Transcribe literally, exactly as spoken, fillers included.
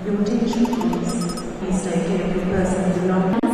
Your attention please. Please take care of your personal belongings.